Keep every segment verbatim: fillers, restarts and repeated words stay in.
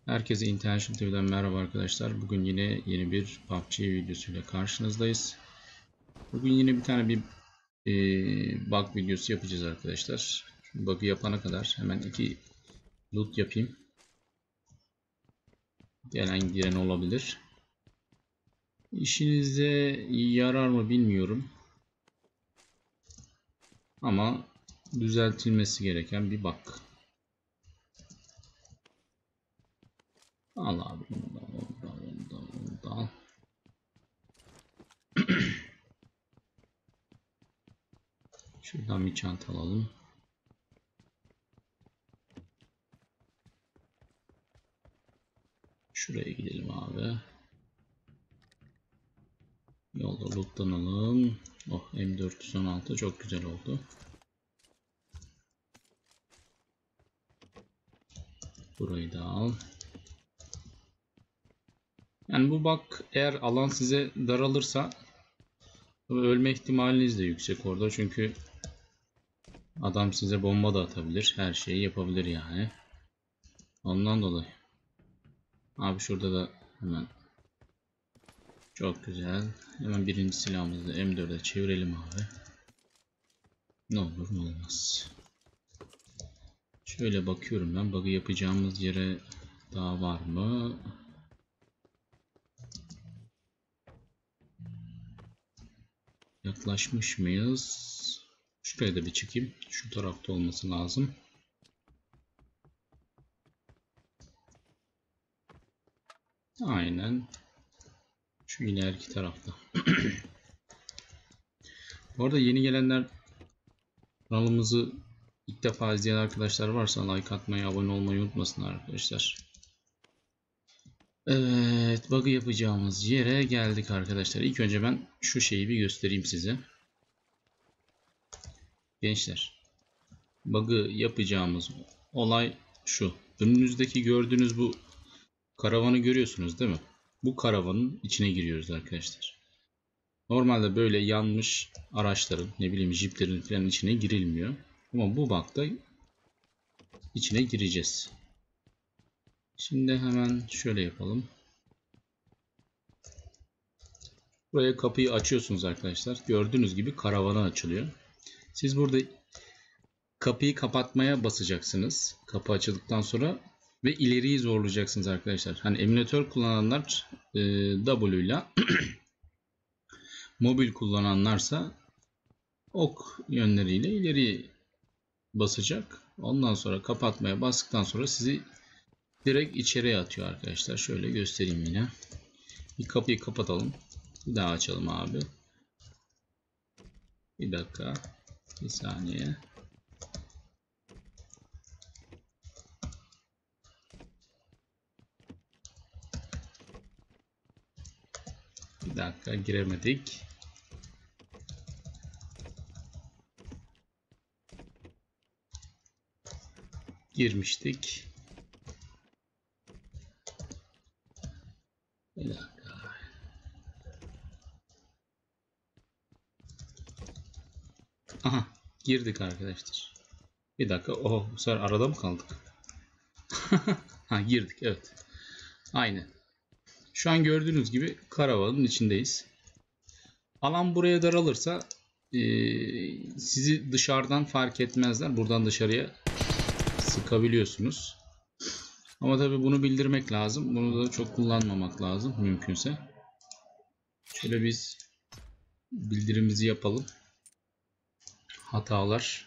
Herkese International T V'den merhaba arkadaşlar. Bugün yine yeni bir P U B G videosuyla karşınızdayız. Bugün yine bir tane bir e, bug videosu yapacağız arkadaşlar. Şu bug'ı yapana kadar hemen iki loot yapayım. Gelen giren olabilir. İşinize yarar mı bilmiyorum. Ama düzeltilmesi gereken bir bug. Al abi onu da onu da onu da onu da al. Şuradan bir çanta alalım. Şuraya gidelim abi. Yolda lootlanalım. Oh, M dört yüz on altı çok güzel oldu. Burayı da al. Yani bu bug eğer alan size daralırsa ölme ihtimaliniz de yüksek orada. Çünkü adam size bomba da atabilir. Her şeyi yapabilir yani. Ondan dolayı. Abi şurada da hemen çok güzel. Hemen birinci silahımızı M dört'e çevirelim abi. Ne olur ne olmaz. Şöyle bakıyorum ben. Bug'ı yapacağımız yere daha var mı? Yaklaşmış mıyız? Şuraya da bir çıkayım. Şu tarafta olması lazım. Aynen. Şu ileriki tarafta. Bu arada yeni gelenler, kanalımızı ilk defa izleyen arkadaşlar varsa like atmayı, abone olmayı unutmasınlar arkadaşlar. Evet, bug'ı yapacağımız yere geldik arkadaşlar. İlk önce ben şu şeyi bir göstereyim size. Gençler, bug'ı yapacağımız olay şu. Önünüzdeki gördüğünüz bu karavanı görüyorsunuz değil mi? Bu karavanın içine giriyoruz arkadaşlar. Normalde böyle yanmış araçların, ne bileyim jiplerin falan içine girilmiyor. Ama bu bug'da içine gireceğiz. Şimdi hemen şöyle yapalım. Buraya kapıyı açıyorsunuz arkadaşlar. Gördüğünüz gibi karavana açılıyor. Siz burada kapıyı kapatmaya basacaksınız. Kapı açıldıktan sonra ve ileriyi zorlayacaksınız arkadaşlar. Hani emülatör kullananlar e, W ile mobil kullananlarsa ok yönleriyle ileri basacak. Ondan sonra kapatmaya bastıktan sonra sizi direkt içeriye atıyor arkadaşlar. Şöyle göstereyim yine. Bir kapıyı kapatalım. Bir daha açalım abi. Bir dakika. Bir saniye. Bir dakika, giremedik. Girmiştik. Bir dakika. Aha, girdik arkadaşlar. Bir dakika. Oh, bu sefer arada mı kaldık? Ha, girdik, evet. Aynen. Şu an gördüğünüz gibi karavanın içindeyiz. Alan buraya daralırsa e, sizi dışarıdan fark etmezler. Buradan dışarıya sıkabiliyorsunuz. Ama tabii bunu bildirmek lazım. Bunu da çok kullanmamak lazım mümkünse. Şöyle biz bildirimizi yapalım. Hatalar.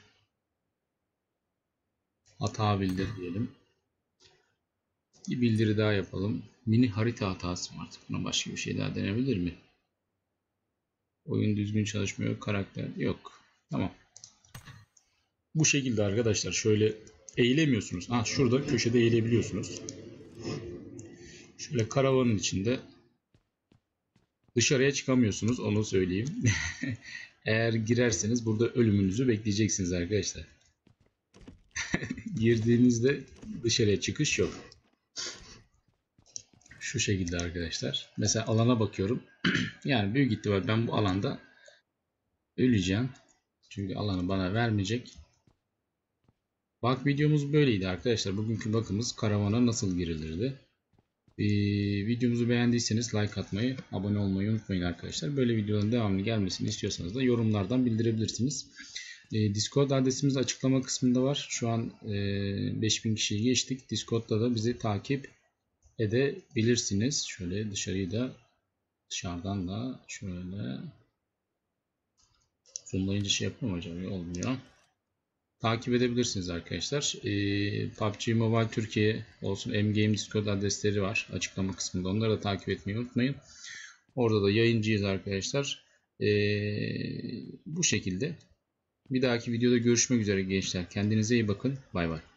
Hata bildir diyelim. Bir bildiri daha yapalım. Mini harita hatası mı artık? Buna başka bir şey daha denebilir mi? Oyun düzgün çalışmıyor. Karakter yok. Tamam. Bu şekilde arkadaşlar. Şöyle eğilemiyorsunuz. Ha, şurada köşede eğilebiliyorsunuz. Şöyle karavanın içinde dışarıya çıkamıyorsunuz. Onu söyleyeyim. Eğer girerseniz burada ölümünüzü bekleyeceksiniz arkadaşlar. Girdiğinizde dışarıya çıkış yok. Şu şekilde arkadaşlar. Mesela alana bakıyorum. Yani büyük ihtimal ben bu alanda öleceğim. Çünkü alanı bana vermeyecek. Bak, videomuz böyleydi arkadaşlar. Bugünkü bakımız karavana nasıl girilirdi. Ee, videomuzu beğendiyseniz like atmayı, abone olmayı unutmayın arkadaşlar. Böyle videoların devamlı gelmesini istiyorsanız da yorumlardan bildirebilirsiniz. Ee, Discord adresimiz açıklama kısmında var. Şu an e, beş bin kişiyi geçtik. Discord'da da bizi takip edebilirsiniz. Şöyle dışarıyı da dışarıdan da şöyle zoomlayınca şey yapıyor mu acaba? Olmuyor. Takip edebilirsiniz arkadaşlar. Ee, P U B G Mobile Türkiye olsun, M-Game Discord adresleri var açıklama kısmında. Onları da takip etmeyi unutmayın. Orada da yayıncıyız arkadaşlar. Ee, bu şekilde. Bir dahaki videoda görüşmek üzere gençler. Kendinize iyi bakın. Bay bay.